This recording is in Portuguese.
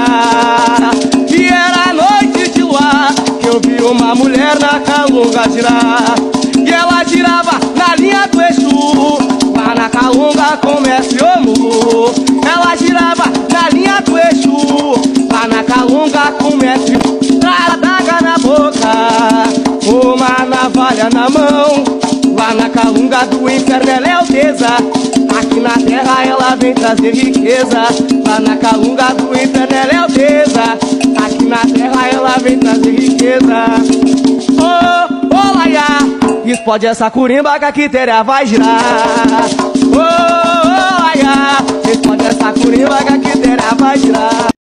E era noite de luar que eu vi uma mulher na Calunga girar. E ela girava na linha do Exu, lá na Calunga com mestre Omu. Ela girava na linha do Exu, lá na Calunga com mestre. Daga na boca, uma navalha na mão. Lá na Calunga do inferno ela é alteza, aqui na terra ela vem trazer riqueza. Lá na Calunga do inferno ela é alteza, aqui na terra ela vem trazer riqueza. Ô, laia, explode essa curimba que a quiteria vai girar. Ô, laia, explode essa curimba que a quiteria vai girar.